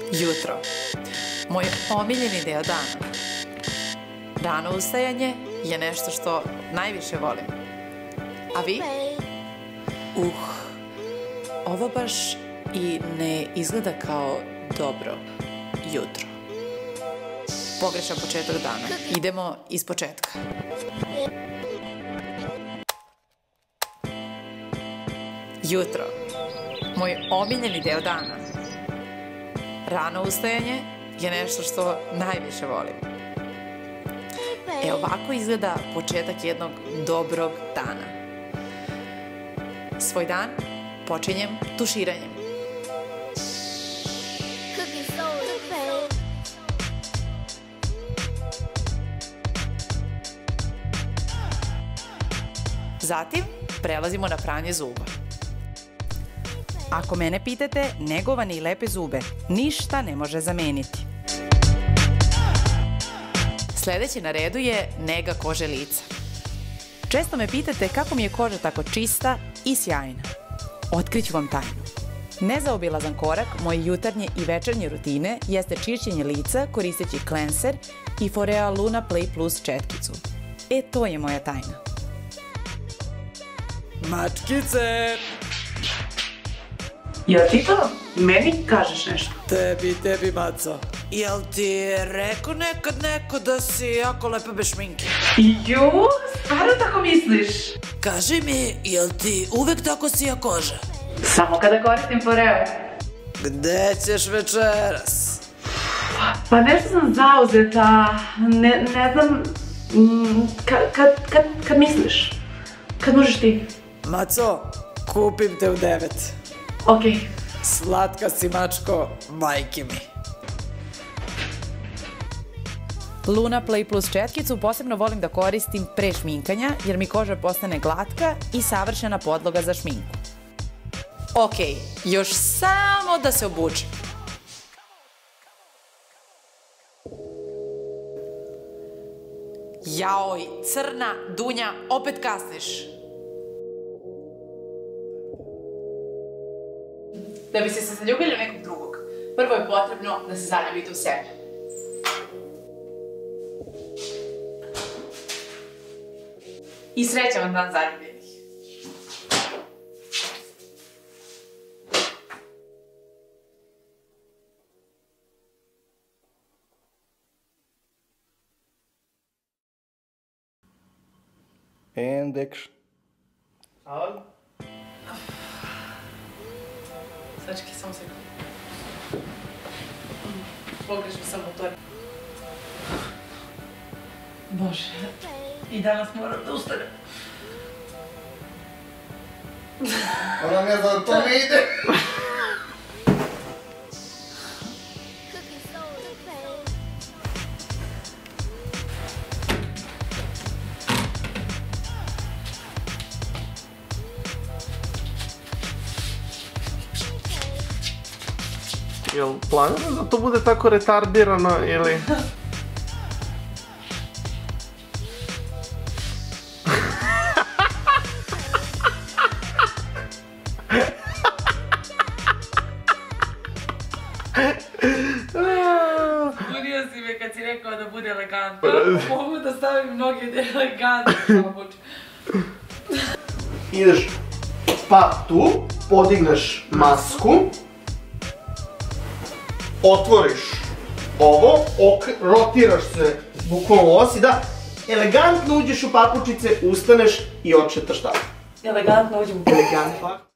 Jutro. Moj omiljeni deo dana. Rano ustajanje je nešto što najviše volim. A vi? Ovo baš i ne izgleda kao dobro jutro. Pogrešan početak dana. Idemo iz početka. Jutro. Moj omiljeni deo dana. Rano ustajanje je nešto što najviše volim. Ovako izgleda početak jednog dobrog dana. Svoj dan počinjem tuširanjem. Zatim prelazimo na pranje zuba. Ako mene pitate, negovane i lepe zube ništa ne može zameniti. Sledeće na redu je nega kože lica. Često me pitate kako mi je koža tako čista i sjajna. Otkriću vam tajnu. Nezaobilazan korak moje jutarnje i večernje rutine jeste čišćenje lica koristeći cleanser i Foreo Luna Play Plus četkicu. To je moja tajna. Mačkice! Jel ti to meni kažeš nešto? Tebi, maco. Jel ti rekao nekad neko da si jako lepa bez šminke? Ju, stvarno tako misliš? Kaži mi, jel ti uvek tako sija koža? Samo kada koristim Foreo. Gde ćeš večeras? Pa nešto sam zauzeta, ne znam, kad misliš? Kad možeš ti? Maco, kupim te u 9. Okej. Slatka si, mačko, majke mi. Luna Play Plus četkicu posebno volim da koristim pre šminkanja, jer mi koža postane glatka i savršena podloga za šminku. Okej, još samo da se obučem. Jaoj, crna Dunja, opet kasniš. Da biste se zaljubili u nekog drugog, prvo je potrebno da se zaljubite u sebe. I srećan vam dan zaljubljenih. And action. Hvala. Sačekaj, samo sekund. Pogrešno sam motor. Bože, i danas moram da ustanem. Ona ne zna da to ne ide. Jel planiraš da to bude tako retardirano ili... Zbunio si me kad si rekao da bude elegantno. Mogu da stavim noge da je elegantno. Ideš pa tu, podigneš masku, otvoriš ovo, rotiraš se bukvalno osi da elegantno uđeš u papučice, ustaneš i odšetaš tako. Elegantno uđem u elegantno.